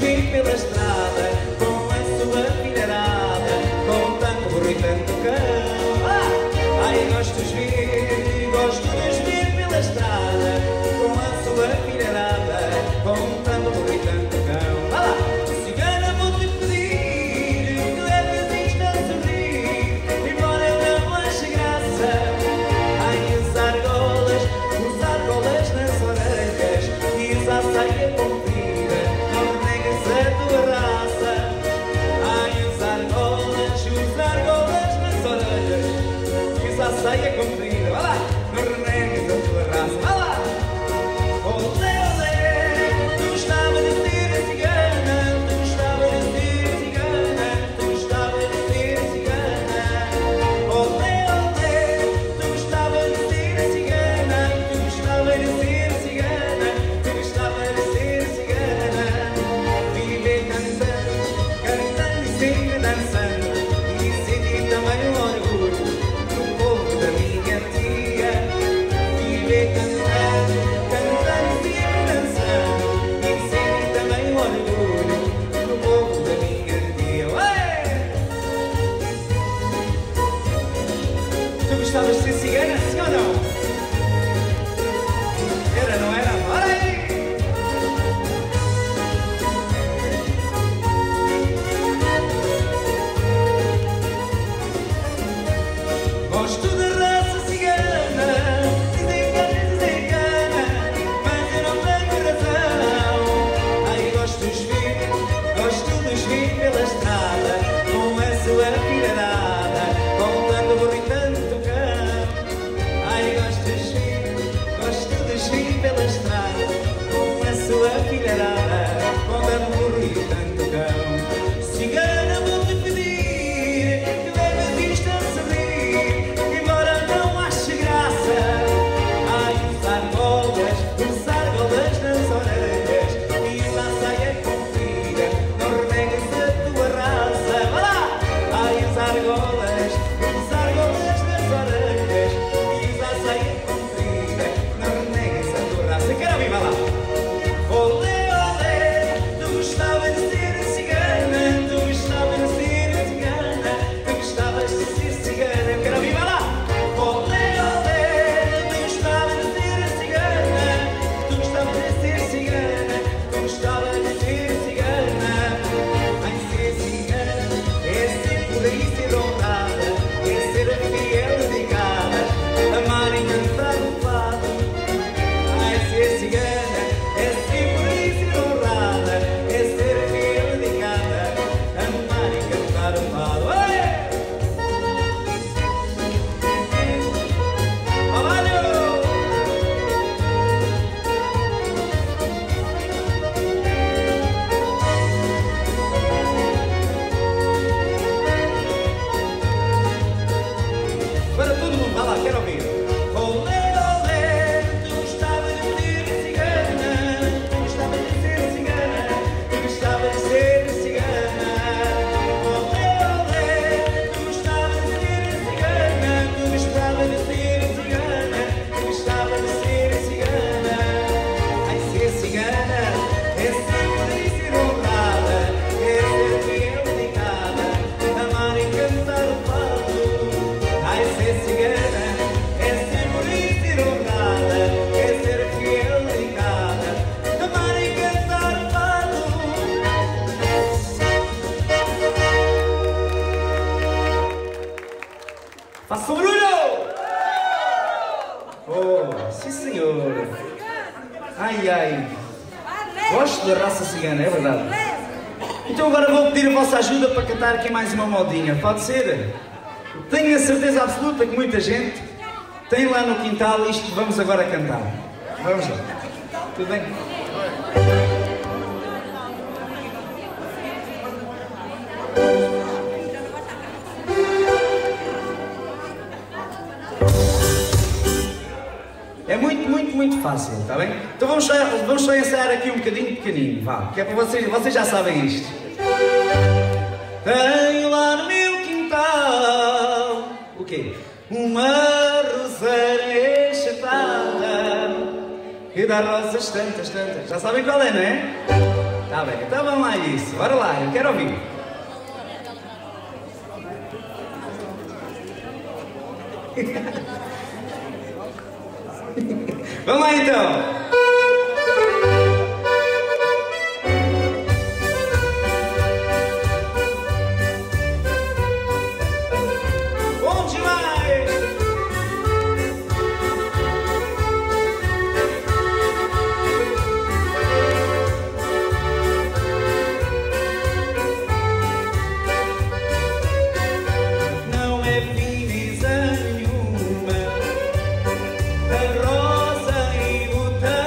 vir pela estrada, com a sua filharada, com tanto burro e tanto cão. Ai, gosto de vir pela estrada, com a sua filharada, com tanto burro e tanto cão. Cigana, vou-te pedir que leves isto a sorrir, embora eu não ache graça. Ai, usar golas nas orelhas e usar saia comprida, não negas a tua raça. Ai, usar golas nas orelhas e usar saia comprida, vai lá, não renegues a tua raça, vai lá. Olé, olé, tu gostava de ser cigana, tu gostava de ser cigana, tu gostava de ser cigana. Olé, olé, tu gostava de ser cigana, tu gostava de ser cigana, tu gostava de ser cigana. Viver cantando e sempre dançando, e sentir também o orgulho do povo da minha tia. Viver cantando e sempre dançando, e sentir também o orgulho do povo da minha tia. Ué! Tu gostavas de ser cigana, sim ou não? Era, não era? Bora aí! Gosto da raça cigana, dizem que és cigana, mas eu não tenho razão. Ai, gosto de os vir pela estrada, com a sua filharada, com tanto burro e tanto cão. Ai, gosto de os vir pela estrada, com a sua filharada, com tanto burro e tanto cão. Cigana, vou-te pedir que leves isto a sorrir, embora não ache graça. Ai, usar golas nas orelhas e usar saia comprida, não renegues a tua raça. Vai lá! Ai, usar golas nas orelhas e usar saia comprida, não renegues a tua raça. Quero ouvir, vai lá! Olé, olé, tu gostava de ser cigana, tu gostava de ser cigana, tu gostavas de ser cigana. Eu quero ouvir, vai lá! Olé, olé, tu gostava de ser cigana, tu gostava de ser cigana, tu gostava de ser cigana. Ai, ser cigana é ser por aí, ser honrada, é ser fiel, dedicada, amar e cantar o fado. Ai, ser cigana é ser por aí, ser honrada, é ser fiel, dedicada, amar e cantar o fado. Olé! Trabalho! Para todo mundo, vai lá, quero ouvir. Olé, olé, tu gostava de ser cigana, tu gostava de ser cigana, tu gostava de ser cigana. Olé, olé, tu gostava de ser cigana, tu gostava de ser cigana, tu gostava de ser cigana. Ai, ser cigana é ser por aí, ser honrada, é ser fiel, dedicada, amar e cantar o fado. Ai, ser cigana é ser por aí, ser honrada, é ser fiel, dedicada, amar e cantar o fado. Faça o barulho! Oh, sim senhor! Ai, ai! Gosto da raça cigana, é verdade. Então agora vou pedir a vossa ajuda para cantar aqui mais uma modinha, pode ser? Tenho a certeza absoluta que muita gente tem lá no quintal isto que vamos agora cantar. Vamos lá. Tudo bem? É muito fácil, está bem? Então vamos só ensaiar aqui um bocadinho pequenino, vá, que é para vocês já sabem isto. Tenho lá no meu quintal, o quê? Uma roseira enxertada que dá rosas tantas, já sabem qual é, não é? Tá bem, então vamos lá isso. Bora lá, eu quero ouvir. Vamos lá então. Rosa e o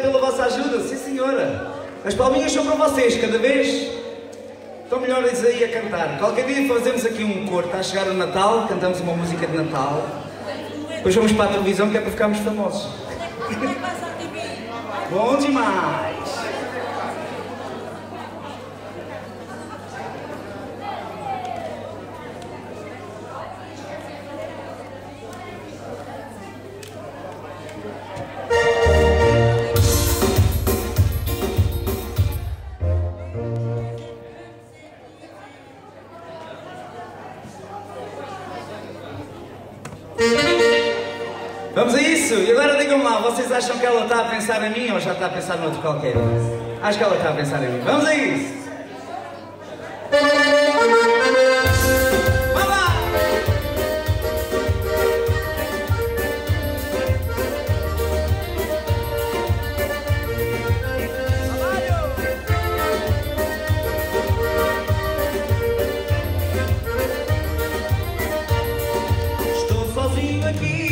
pela vossa ajuda, sim senhora. As palminhas são para vocês, cada vez estão melhores aí a cantar. Qualquer dia fazemos aqui um coro, está a chegar o Natal, cantamos uma música de Natal. Depois vamos para a televisão, que é para ficarmos famosos. Bom demais! Vamos a isso! E agora digam-me lá, vocês acham que ela está a pensar em mim ou já está a pensar noutro qualquer? Acho que ela está a pensar em mim. Vamos a isso! Vamos lá! Estou sozinho aqui.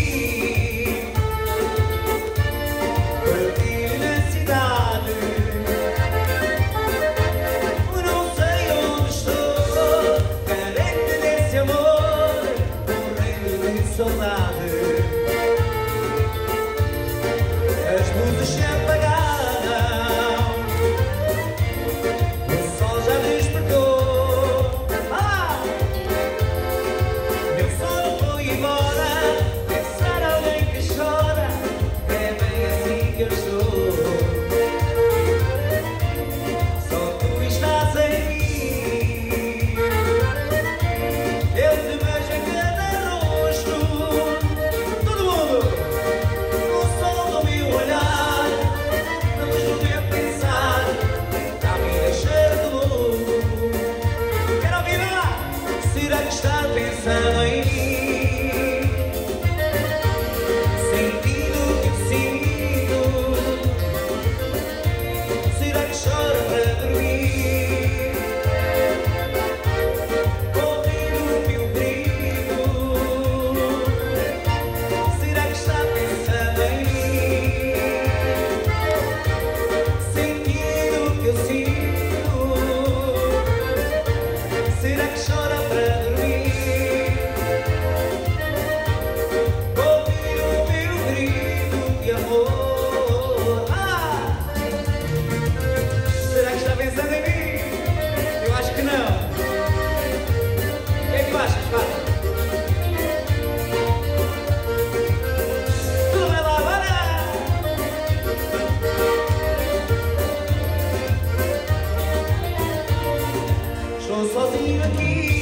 As luzes se apagaram, o sol já despertou. Meu sono foi embora, pensar alguém que chora, é bem assim que eu estou. Só tu estás em mim, eu te vejo em cada rosto. Todo mundo! O sol do meu olhar não ajuda a pensar, está a me deixar de louco. Quero ouvir lá! Será que está pensando em mim? Sentindo o que eu sinto. Será que chora para dormir? Ouvindo o meu grito. Será que está pensando em mim? Sentindo o que eu sinto. Será que chora para dormir? Ouvir o meu grito de amor. Será que está pensando em mim? Eu acho que não. O que é que tu achas, Fábio? Tudo vai lá, bora! Estou sozinho aqui.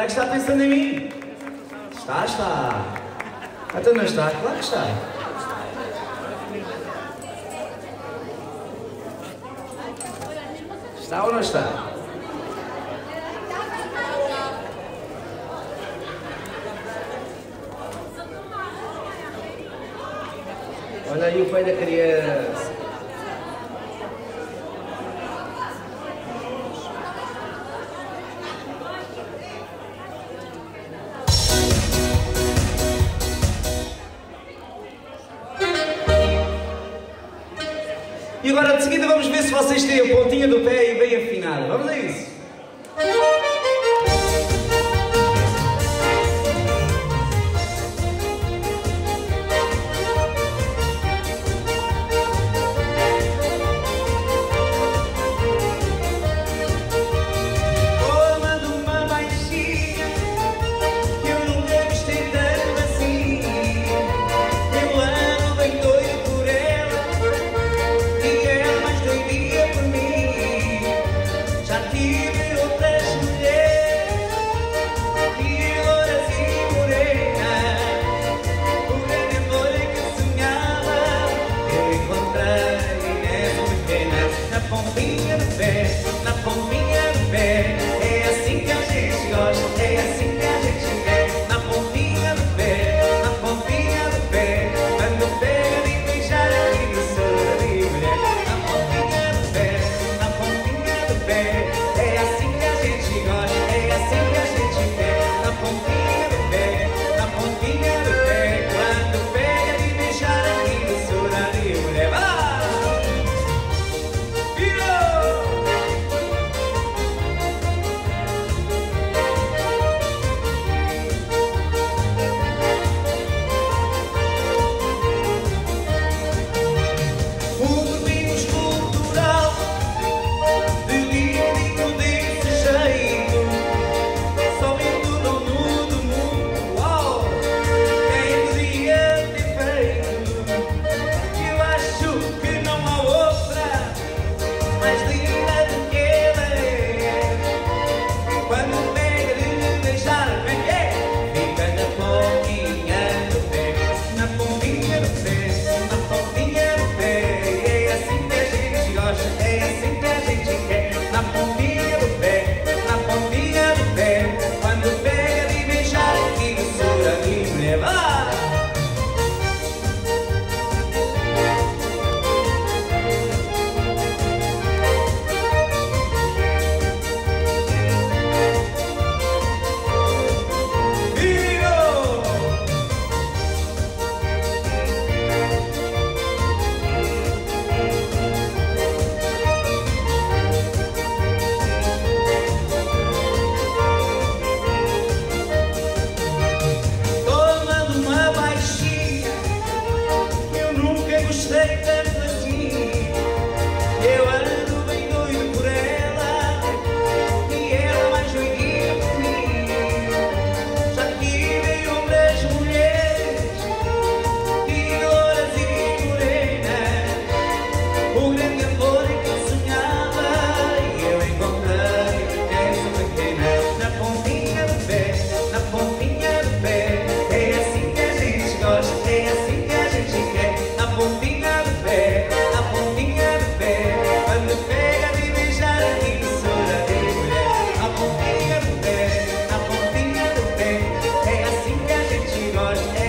Será que está pensando em mim? Está, está. Então não está? Claro que está. Está ou não está? Olha aí o pai da criança. E agora de seguida vamos ver se vocês têm a pontinha do pé e bem afinada. Vamos a isso!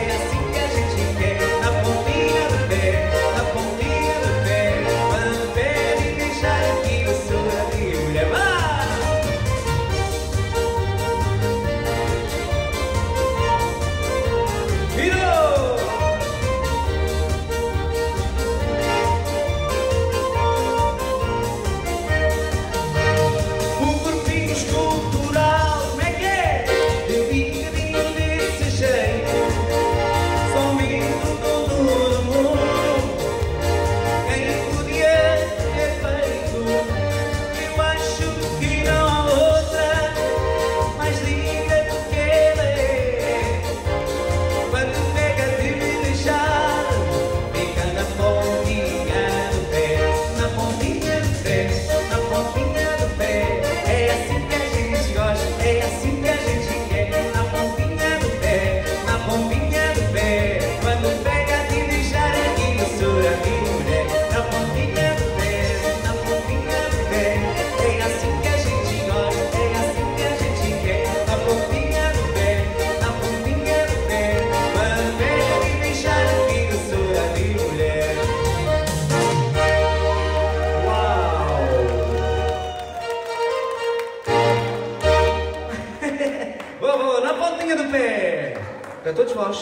Na pontinha do pé, de voz.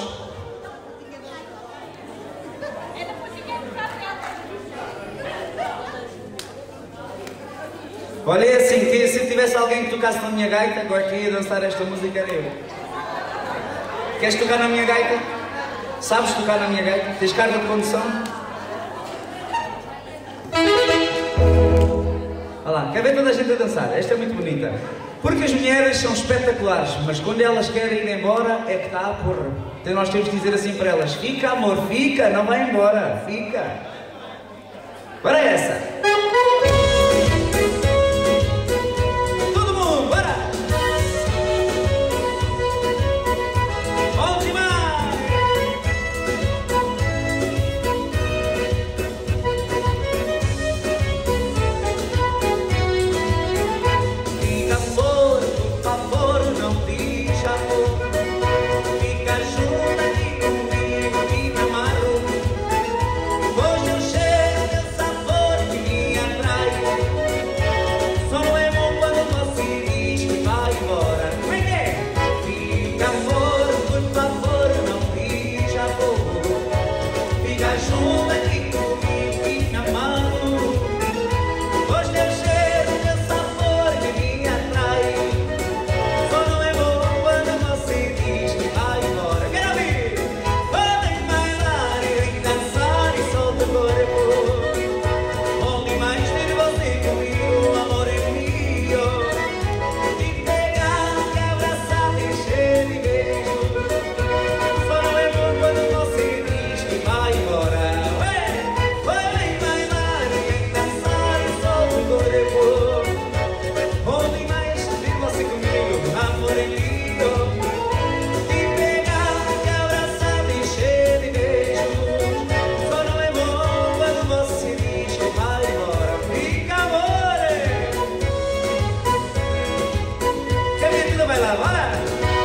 Olha, é assim, que se tivesse alguém que tocasse na minha gaita, agora que ia dançar esta música era eu. Queres tocar na minha gaita? Sabes tocar na minha gaita? Tens carta de condução? Olha lá, quer ver toda a gente a dançar? Esta é muito bonita. Porque as mulheres são espetaculares, mas quando elas querem ir embora é que está a porra. Então nós temos que dizer assim para elas: fica, amor, fica, não vai embora, fica. Para essa! Todo mundo, bora! Bom demais! Fica, amor, por favor, não diz amor. Fica junto aqui comigo e me amarro. Pois eu cheiro teu sabor que me atrai. Só não é bom quando você diz que vai embora. Como é que é? Fica, amor, por favor, não diz amor. Fica junto aqui comigo e me amarro. Pois teu cheiro, teu sabor que me atrai. Só não é bom quando você diz que vai embora. Quero ouvir! Vem bailar e vem dançar e solta o corpo. Onde mais ter você comigo, amor é meu. Te pegar, te abraçar, te encher de beijo. Só não é bom quando você diz que vai embora. Vem bailar e vem dançar e solta o corpo. Onde mais ter você comigo, amor é meu. Te pegar, te abraçar, te encher de beijo. Só não é bom quando você diz que vai embora. Fica, amor! Quer ver tudo? Vai lá, bora!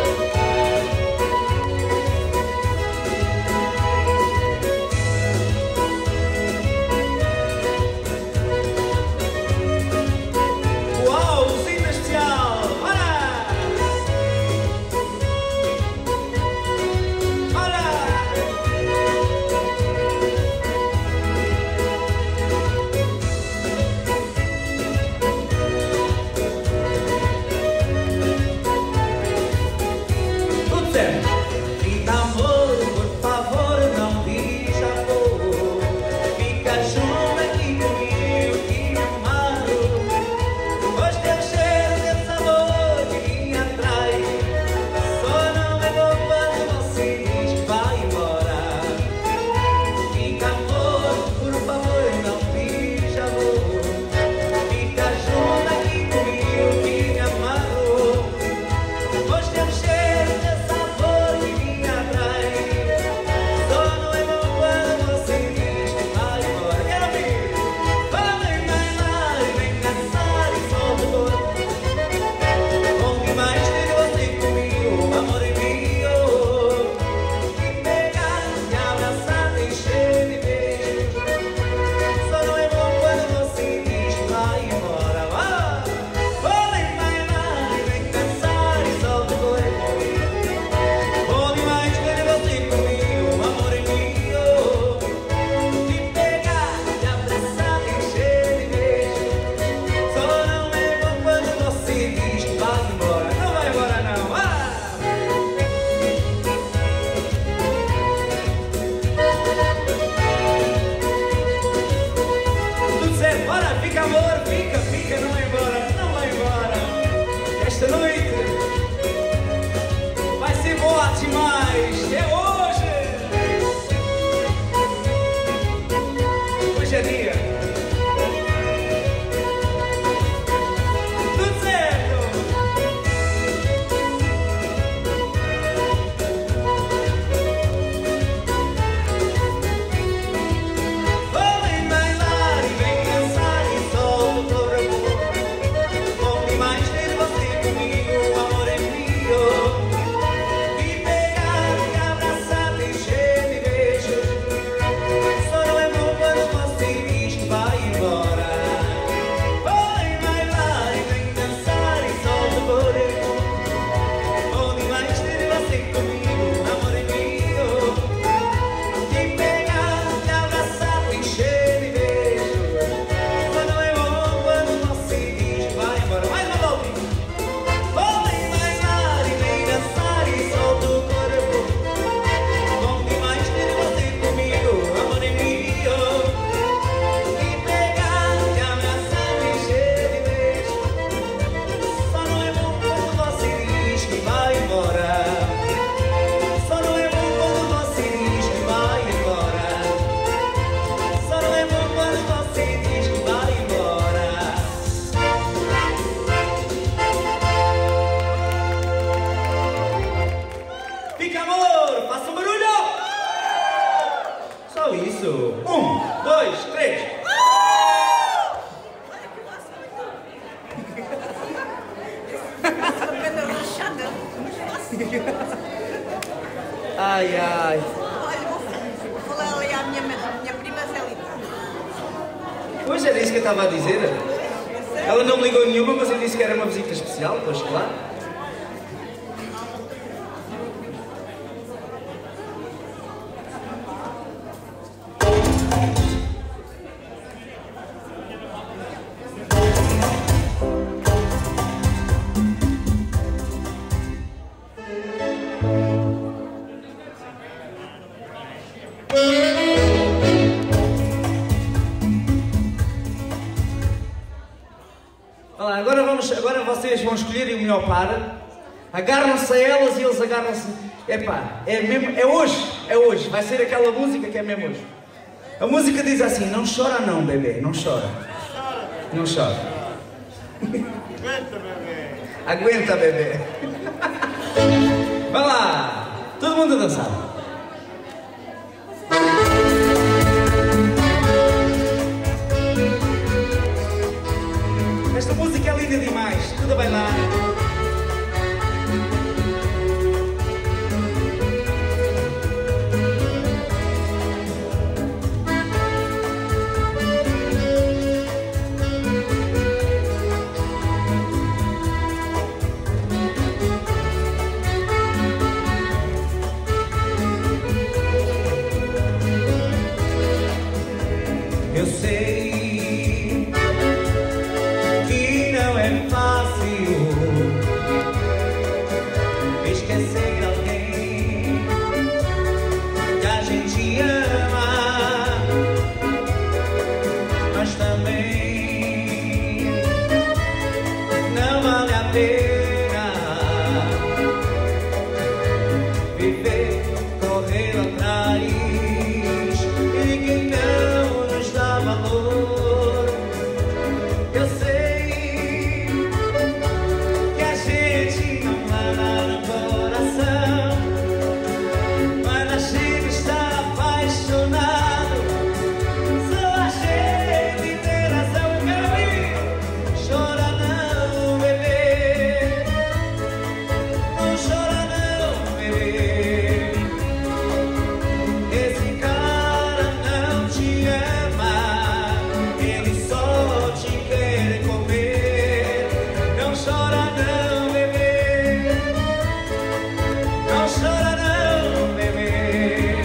Uau, usina especial! Bora! Bora! Tudo certo. Fica, amor, por favor, não diz amor. Fica junto aqui comigo que me amarro. Pois teu cheiro, teu sabor que me atrai. Só não é bom quando você diz que vai embora. Fica, amor, por favor, não diz amor. Fica junto aqui comigo que me amarro. Pois teu cheiro, teu sabor que me atrai. Só não é bom quando você diz que vai embora. Quero ouvir! Vem bailar e vem dançar e solta o corpo. Onde mais ter você comigo, amor é meu. Te pegar, te abraçar, te encher de beijo. Só não é bom quando você diz que vai embora. Vem bailar e vem dançar e solta o corpo. Onde mais ter você comigo, amor é meu. Te pegar, te abraçar, te encher de beijo. Só não é bom quando você diz que vai embora. Não vai embora não. Tudo certo, bora, fica, amor, fica, fica, não vai embora, não vai embora. Esta noite vai ser boa demais, é hoje. Hoje é dia. Tudo certo. Vem bailar e vem dançar e solta o corpo. Onde mais ter você comigo, amor é meu. Te pegar, te abraçar, te encher de beijo. Só não é bom quando você diz que Pois era isso que eu estava a dizer. Ela não me ligou nenhuma, mas eu disse que era uma visita especial, pois claro. Agora vocês vão escolher o melhor par, agarram-se a elas e eles agarram-se. Epá, é mesmo, é hoje, vai ser aquela música que é mesmo hoje. A música diz assim: não chora não, bebê, não chora. Não chora. Aguenta, bebê. Aguenta, bebê. Vai lá, todo mundo a dançar. Esta música é linda demais, tudo bem lá. Eu sei que não é fácil esquecer alguém que a gente ama, mas também não vale a pena viver correndo atrás de quem não nos dá valor. Eu sei que a gente não manda no coração, mas a gente está apaixonado. Só a gente tem razão, meu amigo. Chora não, bebê. Não chora não, bebê. Esse cara não te ama, ele só te quer comer. Não chora não, bebê. Não chora não, bebê.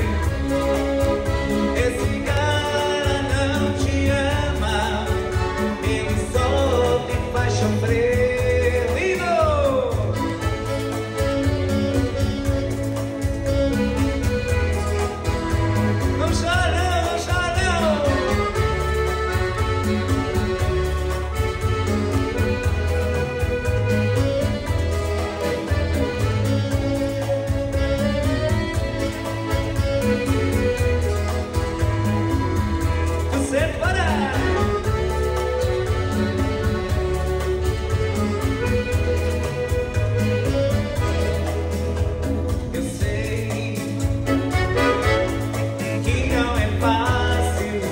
Esse cara não te ama, ele só te faz sofrer. Lindo! Não chora não, não chora não. Você para. Eu sei que não é fácil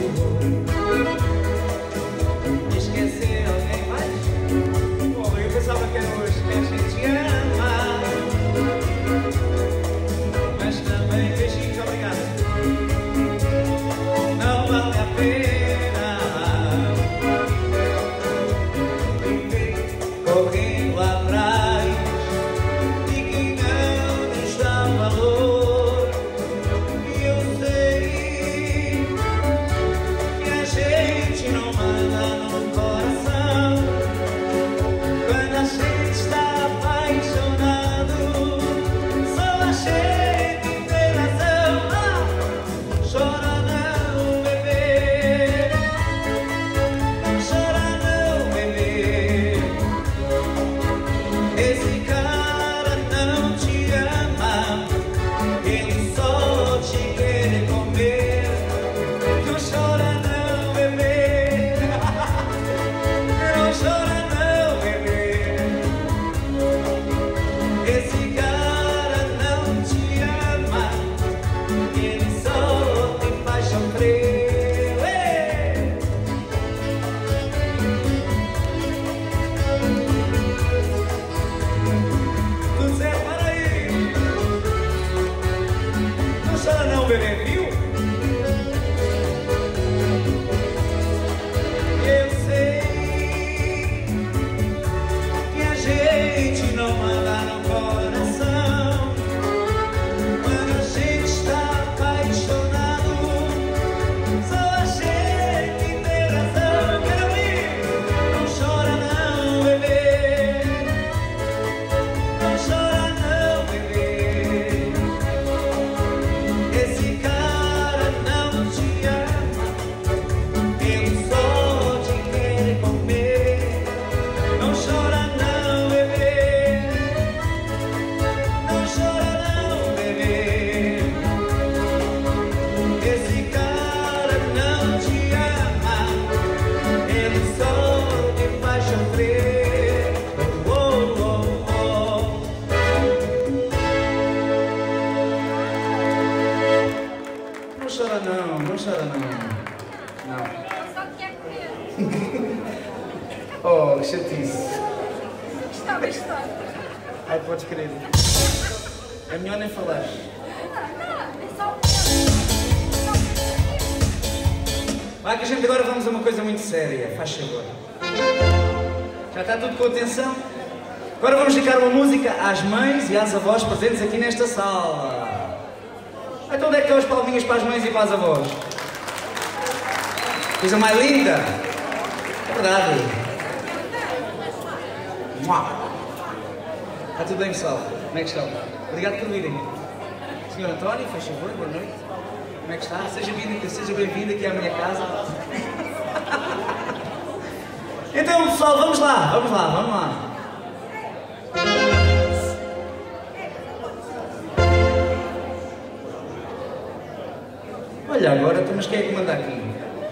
esquecer alguém, mas pô, eu pensava que era hoje que a gente ama, mas também beijinhos, obrigado. Não vale a pena Oh, chatice. Está. Ai, podes crer. É melhor nem falar. Não, é só Vai que a gente agora vamos a uma coisa muito séria, faz favor. Já está tudo com atenção? Agora vamos dedicar uma música às mães e às avós presentes aqui nesta sala. Então onde é que estão as palminhas para as mães e para as avós? Coisa mais linda! É verdade. Está tudo bem, pessoal? Como é que estão? Obrigado por virem. Senhor António, faz favor, boa noite. Como é que está? Seja bem-vindo aqui à minha casa. Então, pessoal, vamos lá. Olha agora, mas quem é que manda aqui?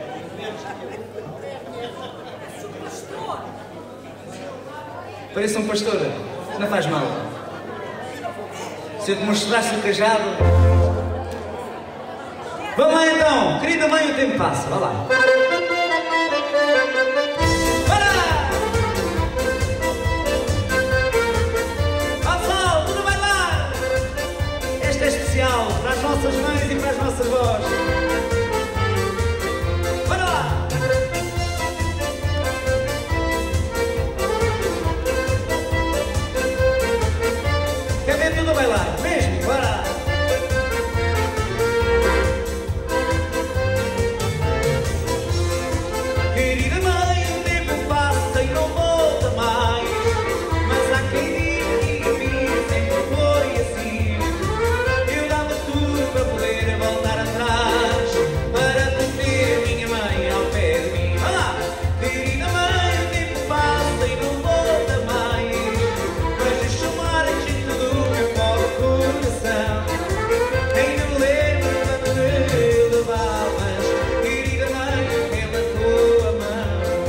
Parece um pastor, não faz mal. Se eu te mostrasse o cajado... Vamos lá então, querida mãe, o tempo passa, vá lá. Pessoal, tudo bem lá? Este é especial para as nossas mães e para as nossas avós. Bora lá! Quer ver tudo bem lá? Mesmo, bora! Querida mãe, o tempo passa e não volta mais. Mas há quem diga que a vida sempre foi assim. Eu dava tudo para poder voltar atrás, para ter minha mãe ao pé de mim. Vai lá! Querida mãe, o tempo passa e não volta mais. Mas deixa chamar a gente do meu pobre coração. Ainda me lembro quando me levavas, querida mãe, pela tua mão.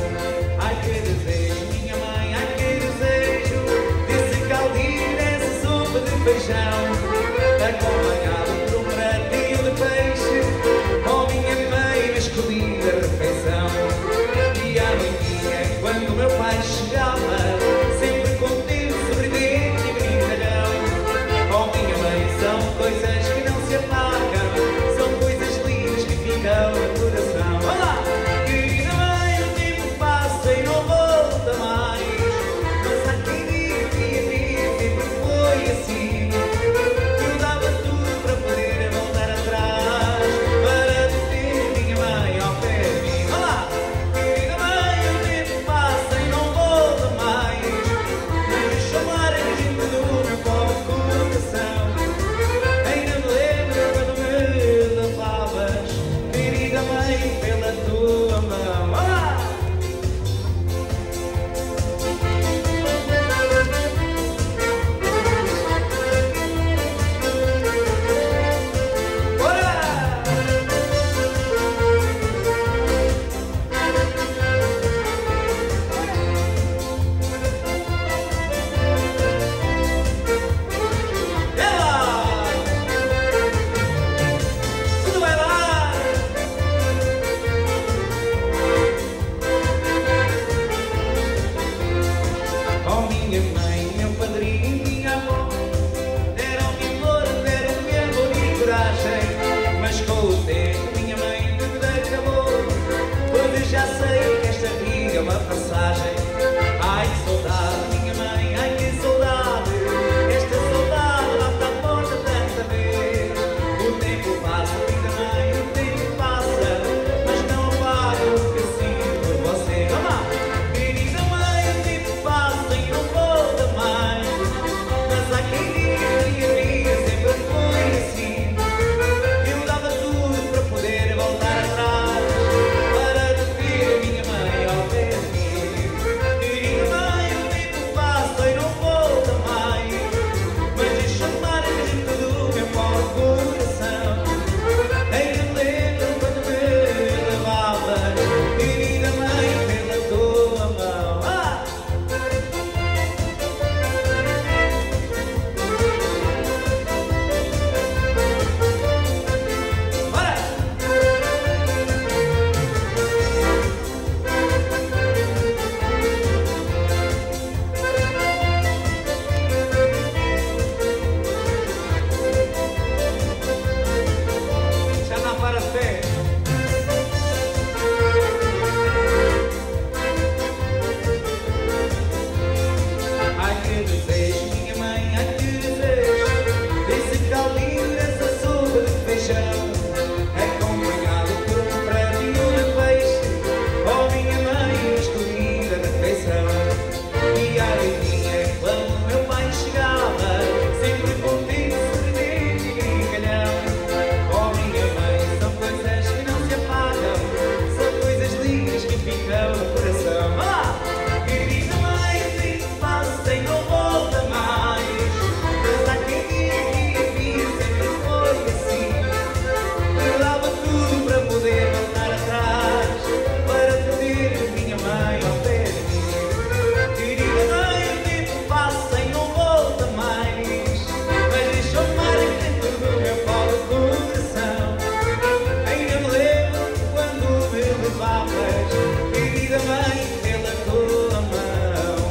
ficam no coração. Vá lá! Querida mãe, eu te faço e não volta mais. Mas há quem diga que sempre foi assim. Eu dava tudo para poder voltar atrás, para te ter minha mãe ao pé de mim. Querida mãe, eu te faço e não volta mais. Mas deixa eu marcar dentro do meu pobre coração. Ainda me lembro quando me levavas, querida mãe, pela tua mão.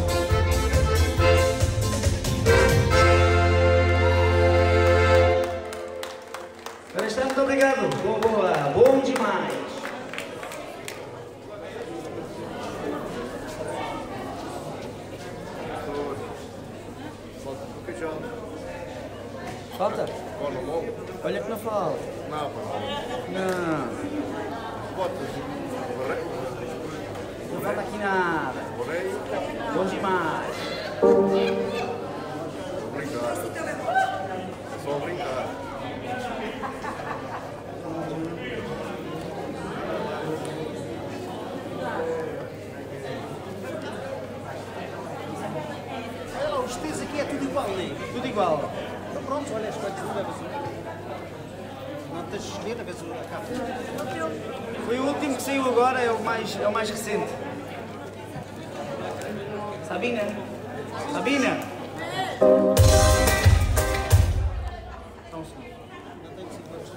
Para estar, muito obrigado. Boa, bom demais. Falta um bocadinho. Falta? Olha, bom. Olha que não falta. Não, Não, botas. não falta aqui nada. Borei. Bom demais. Brincar. Só brincar. Olha, os teus aqui é tudo igual, né? Tudo igual. Então pronto, olha, escolhes um, levas um. Não tens de escolher, levas um a capa. Foi o último que saiu agora, é o mais recente. Sabina? Sabina? Então, sim. Não tenho sido mais.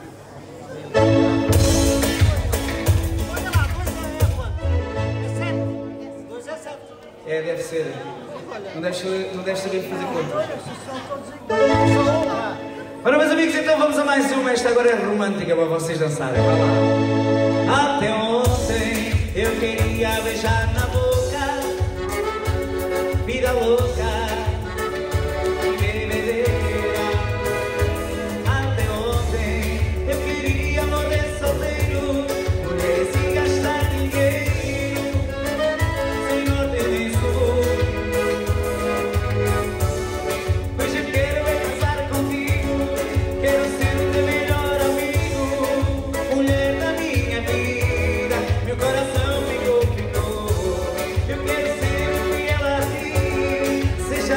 Olha lá, 2 é quanto? É 7? 2 é 7. É, deve ser. Não deves saber fazer contas. Olha, se são todos iguais. Só um lá. Ora, meus amigos, então vamos a mais uma. Esta agora é romântica para vocês dançarem. Vai lá. Até ontem eu queria beijar na boca, vida louca, bebedeira. Até ontem eu queria morrer solteiro, morrer sem gastar dinheiro, sem norte nem sul. Hoje eu quero é casar contigo, quero ser o teu melhor amigo, mulher da minha vida, meu coração ficou. Eu quero ser fiel a ti, seja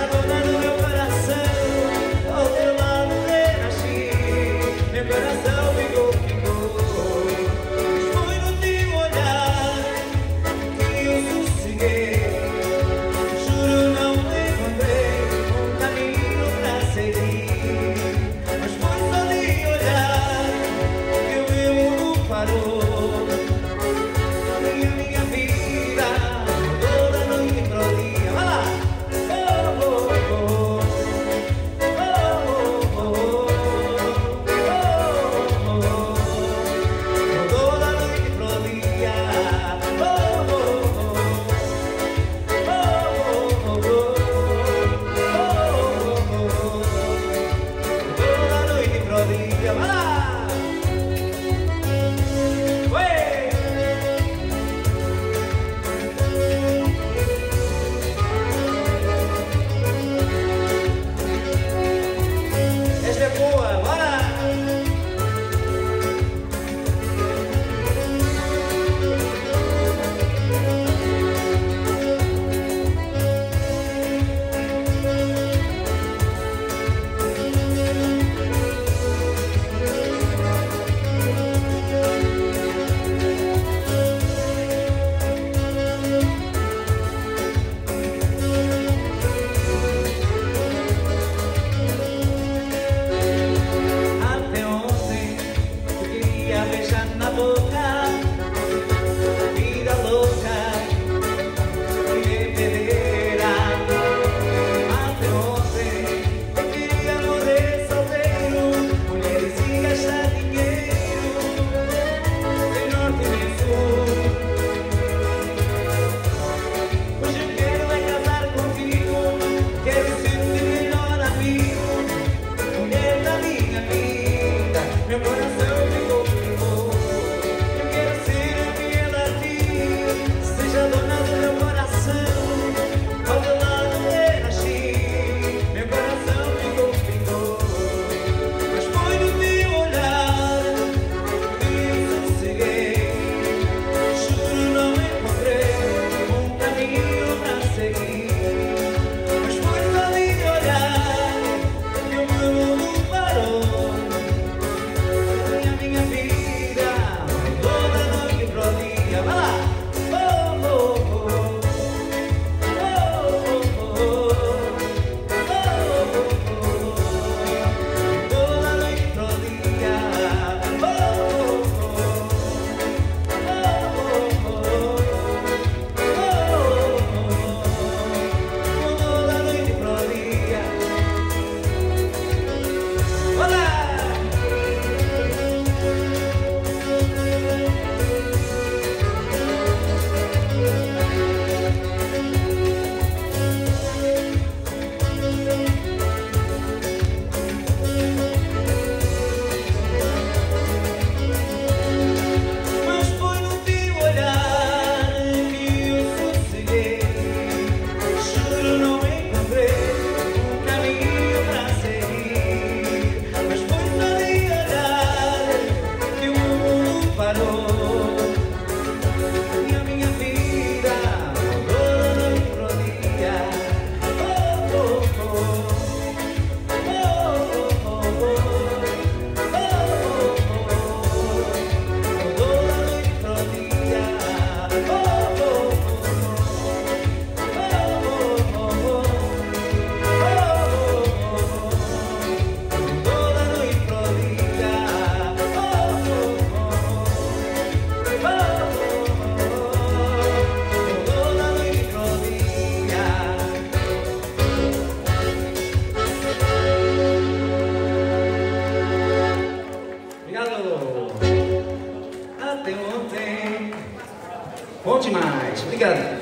Obrigado.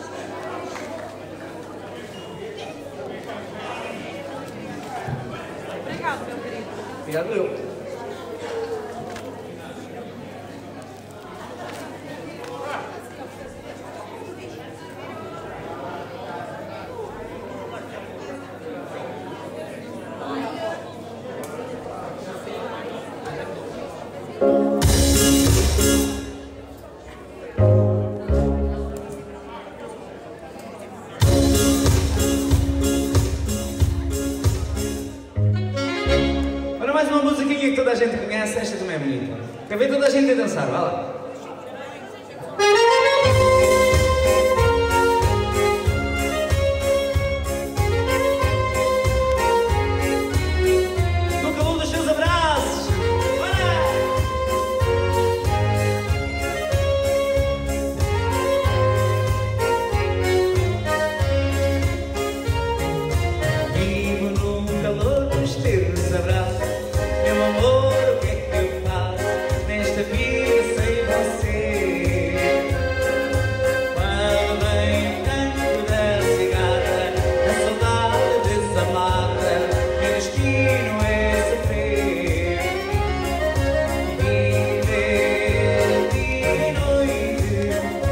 Obrigado, meu querido. Obrigado eu. Olha mais uma musiquinha que toda a gente conhece, esta também é bonita. Quer ver toda a gente a dançar? Vai lá. No calor dos seus abraços. Bora! Vivo no calor dos teus abraços. Meu amor, o que é que eu faço nesta vida sem você? Quando vem o canto da cigarra, a saudade desamada, meu destino é sofrer. Viver dia e noite,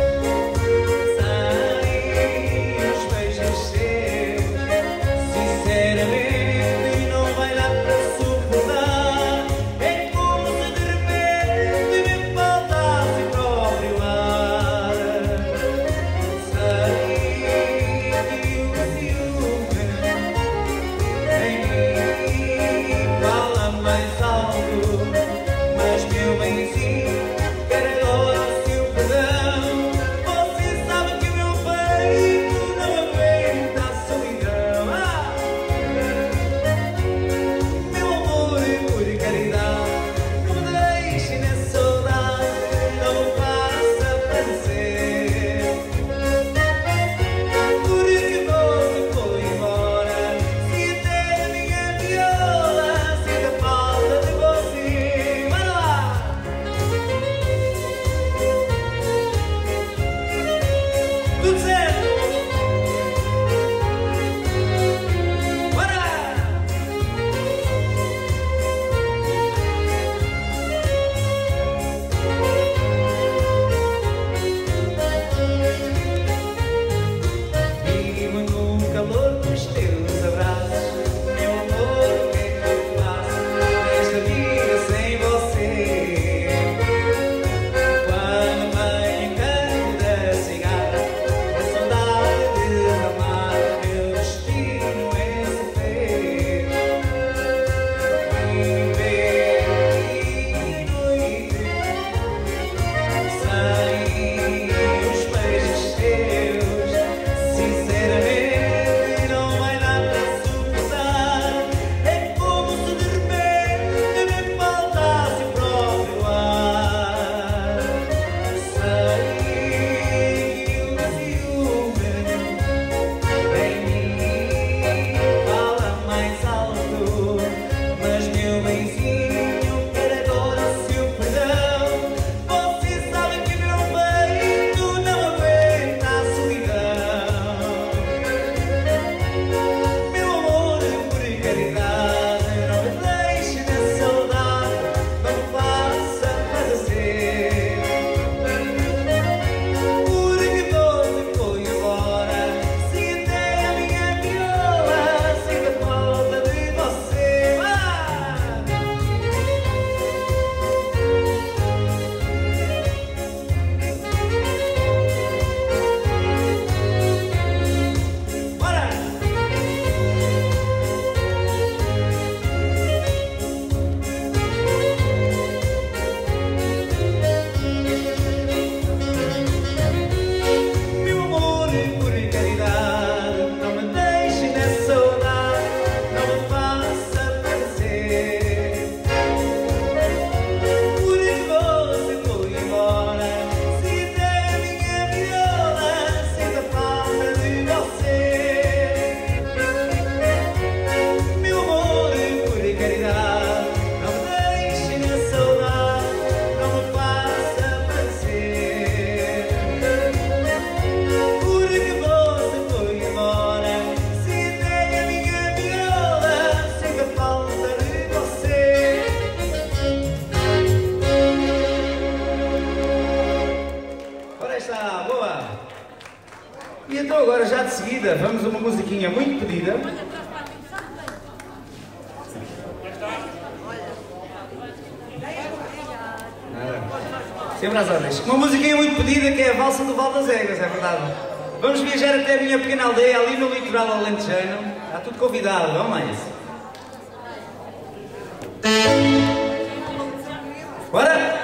sair os beijos seus, sinceramente não vai dar para suportar. É como se de repente me faltasse o próprio ar. Sei que o ciúme em mim fala mais alto, mas meu benzinho quer agora o seu perdão. Você sabe que o meu peito não aguenta a solidão. Meu amor, por caridade, não me deixe nessa saudade, não me faça padecer. Porque você foi embora, se até a minha viola sinta falta de você. Vai lá! Tudo certo! Bora! Vivo no calor dos teus abraços. Meu amor, o que é que eu faço nesta vida sem você? Quando vem o canto da cigarra, a E então agora, já de seguida, vamos a uma musiquinha muito pedida. Sempre às ordens. Uma musiquinha muito pedida que é a Valsa do Val das Egas, é verdade. Vamos viajar até a minha pequena aldeia, ali no litoral alentejano. Está tudo convidado, vamos lá isso. Bora!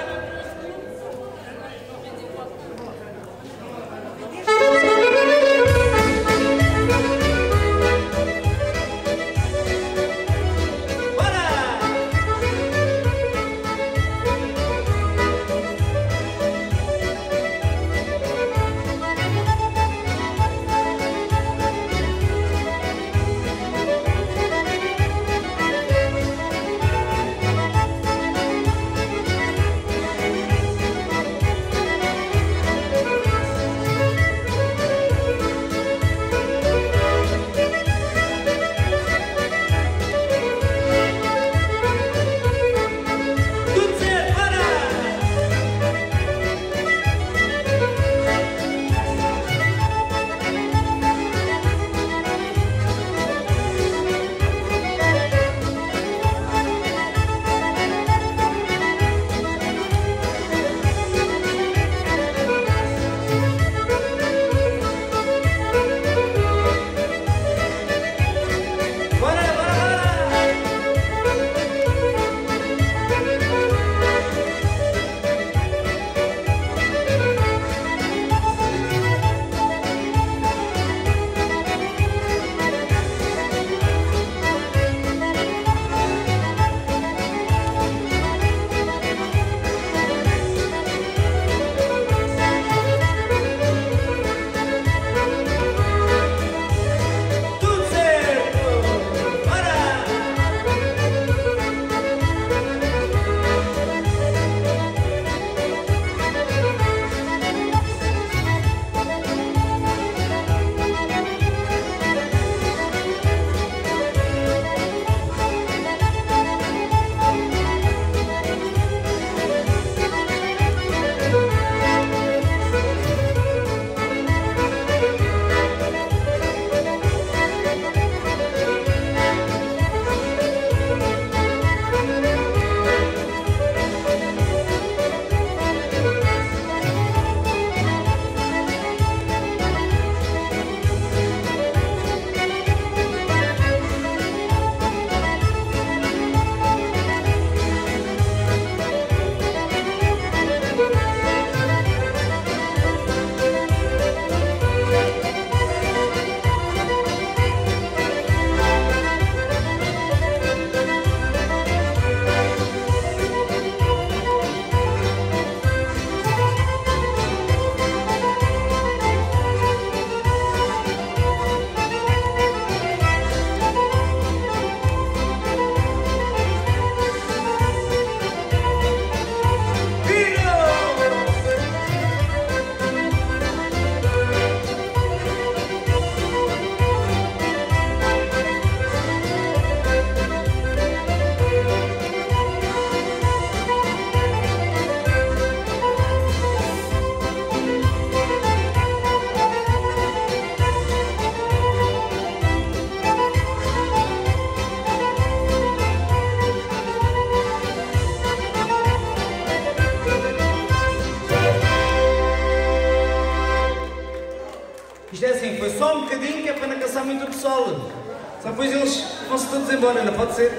Isto é assim, foi só um bocadinho que é para não cansar muito o pessoal. Só depois eles vão-se todos embora, não pode ser?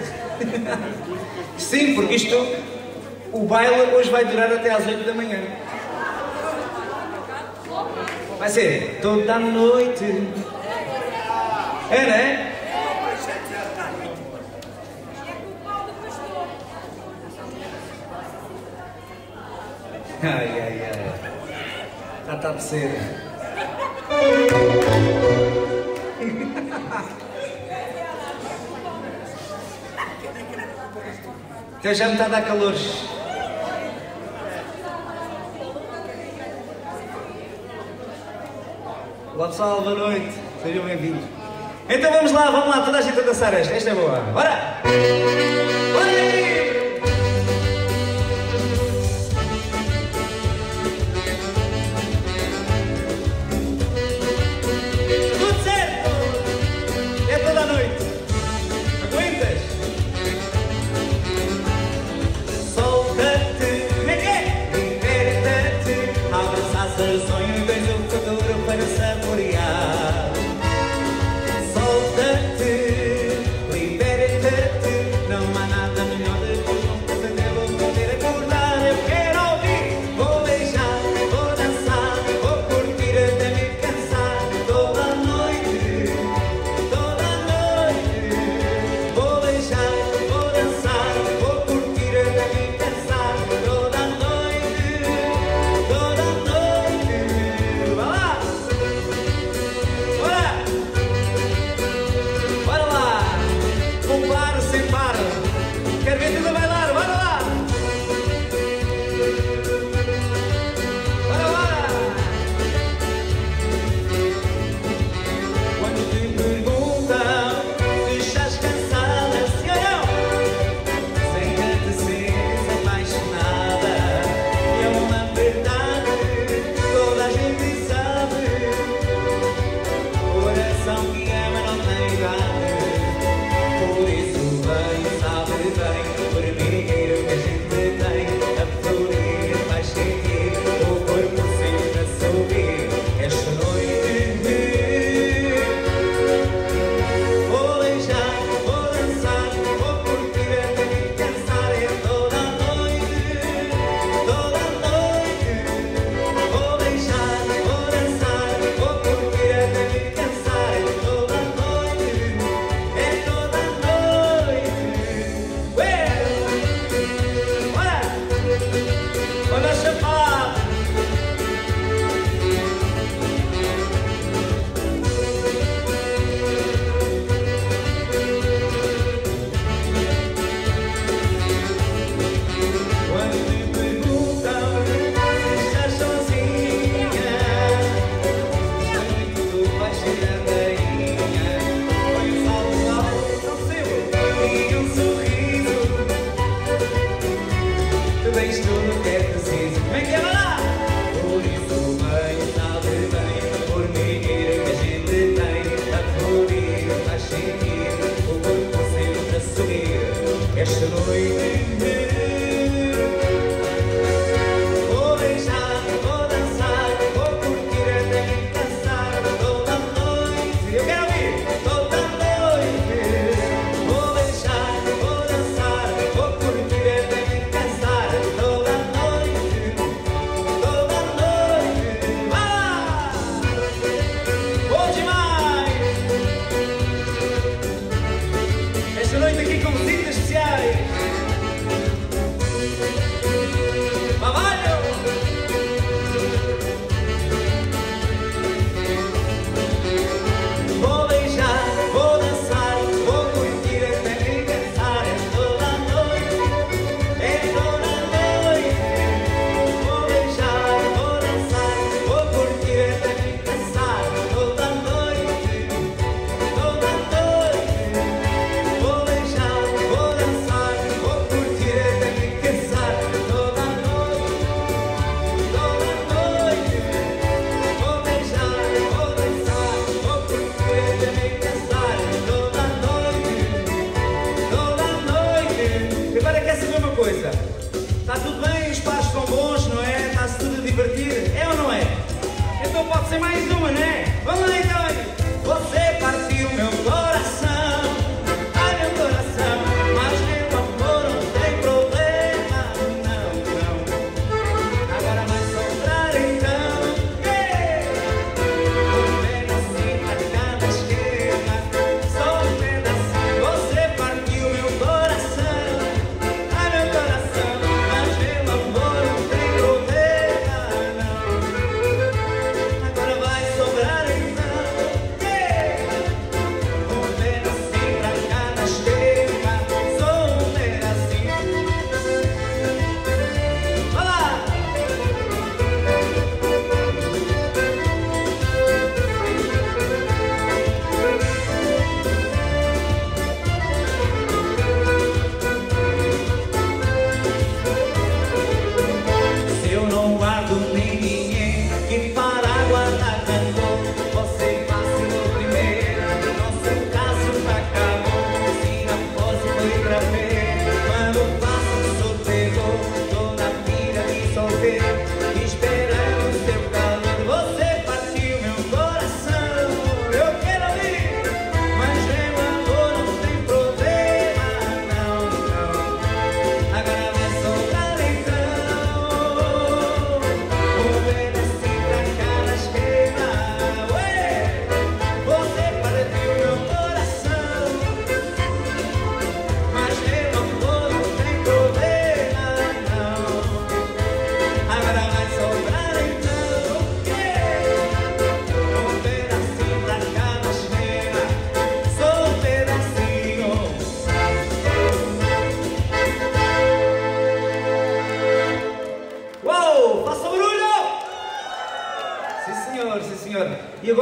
Sim, porque isto, o baile hoje vai durar até às 8 da manhã. Vai ser toda a noite. É, não é? Ai, ai, ai. Já está a descer. Até já me está a dar calores. Olá pessoal, boa noite. Sejam bem-vindos. Então vamos lá, toda a gente a dançar esta. Esta é boa. Bora! Bora aí!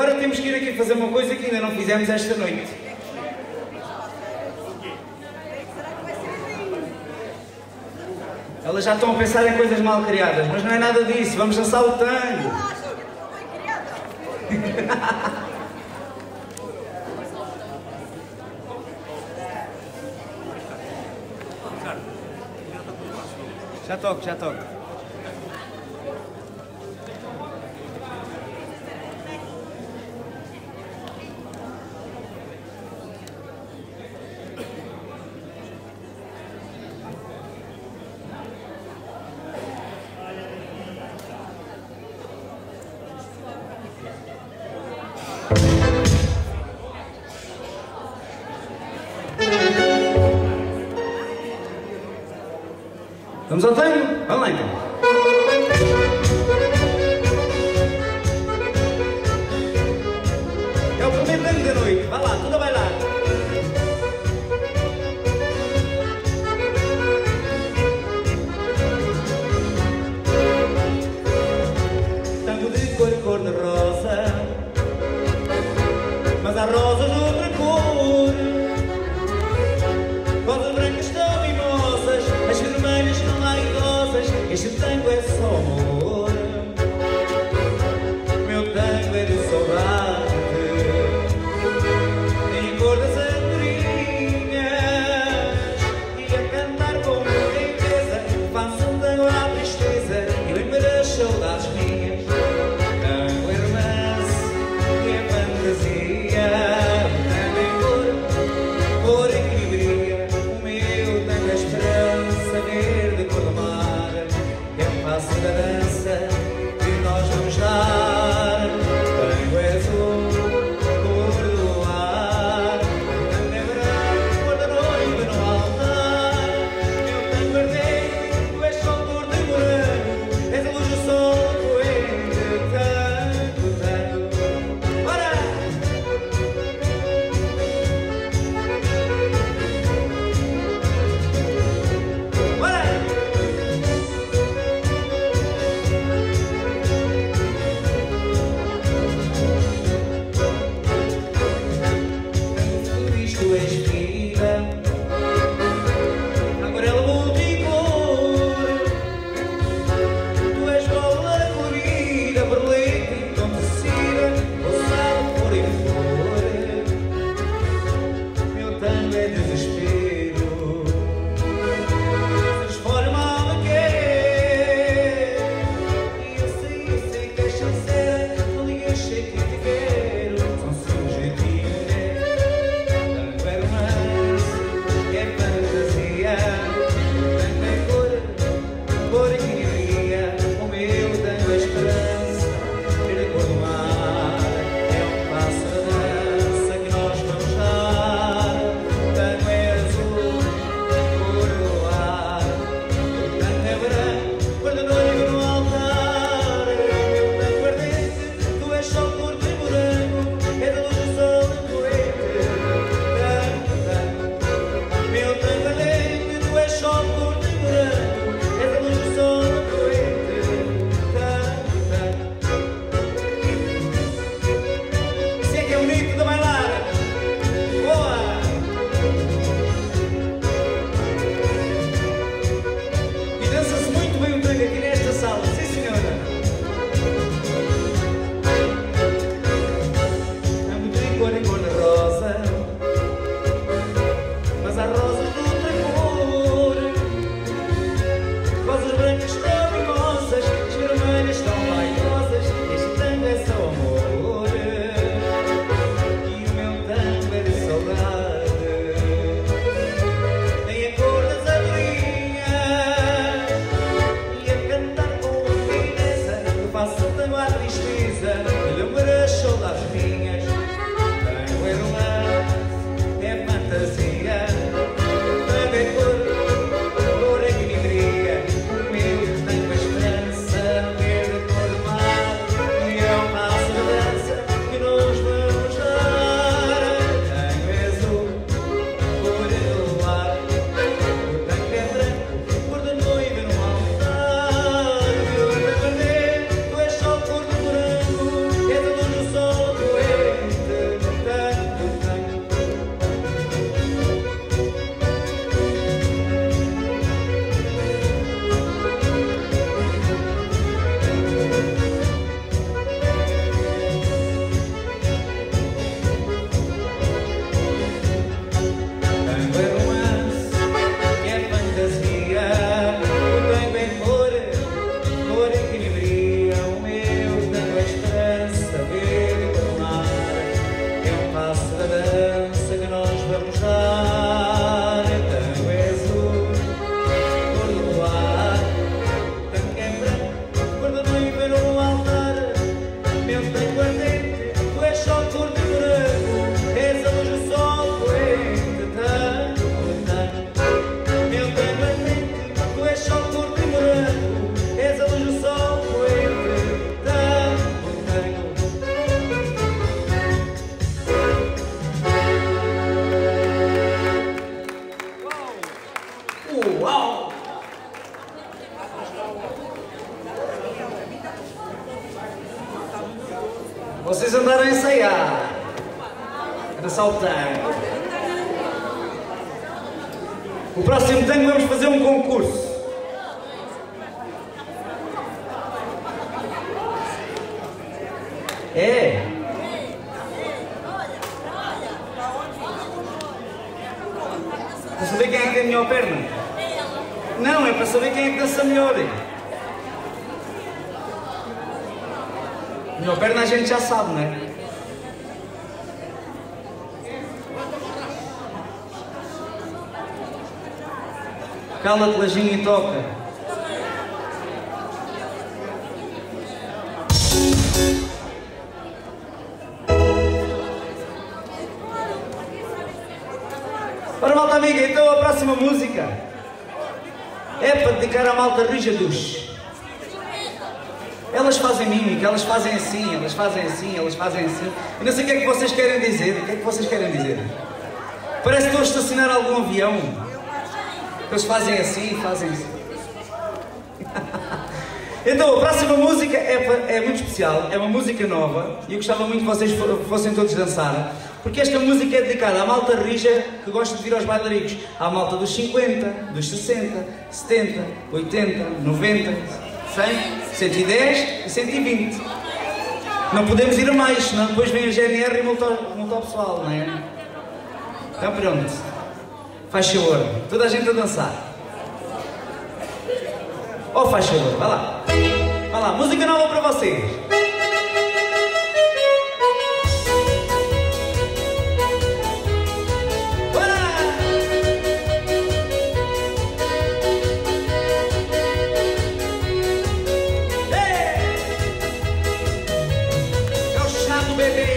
agora temos que ir aqui fazer uma coisa que ainda não fizemos esta noite. Elas já estão a pensar em coisas mal criadas, mas não é nada disso, vamos dançar o tango. Já toco, já toco. Vamos ao tango? Vamos lá então. É o primeiro tango da noite. Vai lá, tudo vai lá. Tango de cor de rosa, mas há rosas de outra cor. Rosas brancas estão mimosas, as vermelhas estão lá idosas. Este Vocês andaram a ensaiar. Era só o tango. O próximo tango vamos fazer um concurso. É. Para saber quem é que tem a melhor perna? Não, é para saber quem é que dança melhor. A melhor perna a gente já sabe, não é? Cala-te, Lajinha, e toca. Ora, malta amiga, então a próxima música é para dedicar à malta rija dos. Elas fazem mímica, elas fazem assim, elas fazem assim, elas fazem assim. Eu não sei o que é que vocês querem dizer. O que é que vocês querem dizer? Parece que estão a estacionar algum avião. Eles fazem assim, fazem assim. Então, a próxima música é muito especial, é uma música nova e eu gostava muito que vocês fossem todos dançar, porque esta música é dedicada à malta rija que gosta de vir aos bailaricos, à malta dos 50, dos 60, 70, 80, 90, 100, 110 e 120. Não podemos ir a mais, senão depois vem a GNR e multa o pessoal, não é? Então pronto, faz favor, toda a gente a dançar. Oh, faz favor, vai lá. Vai lá, música nova para vocês. É o chato, bebê.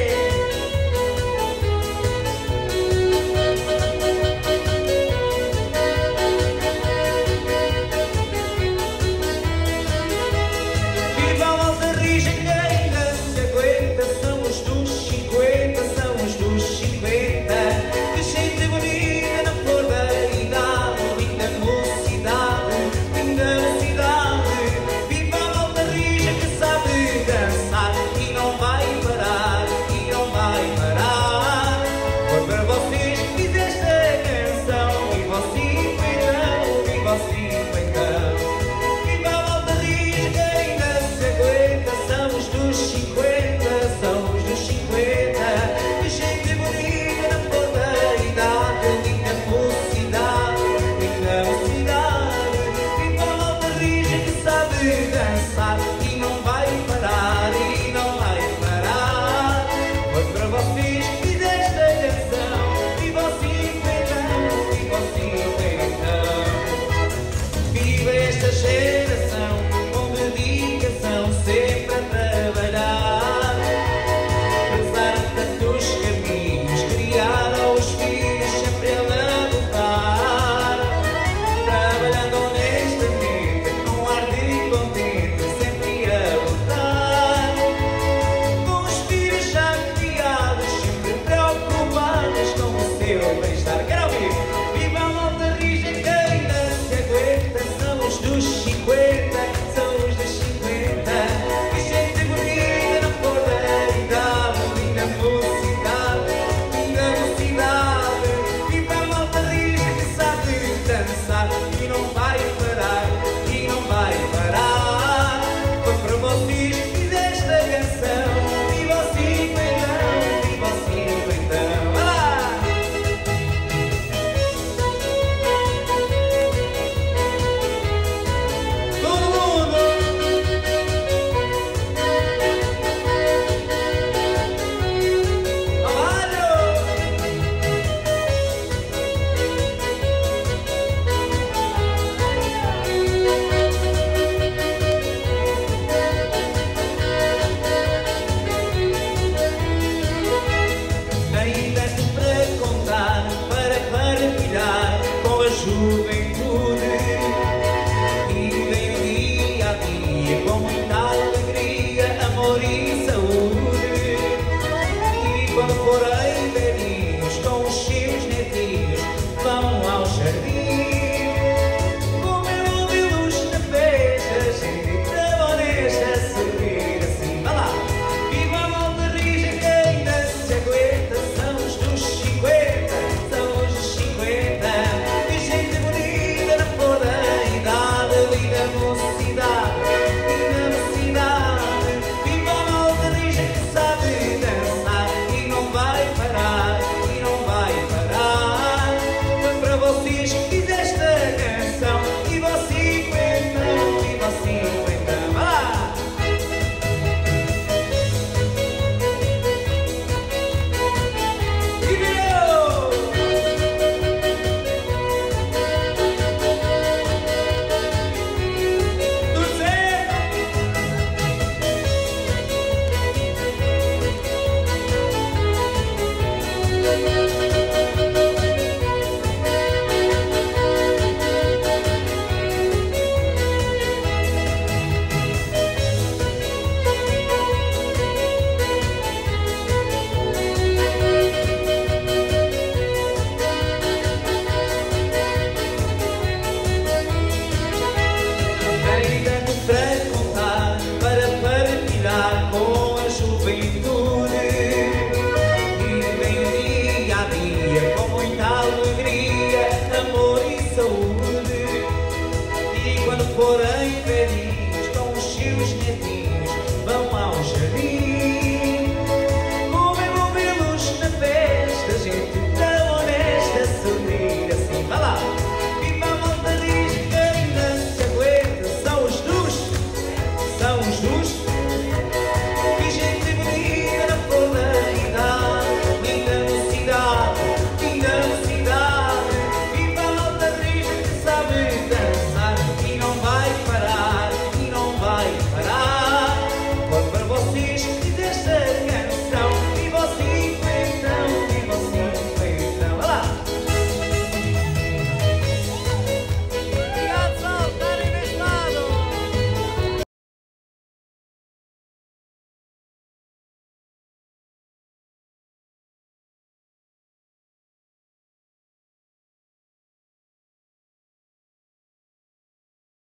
Por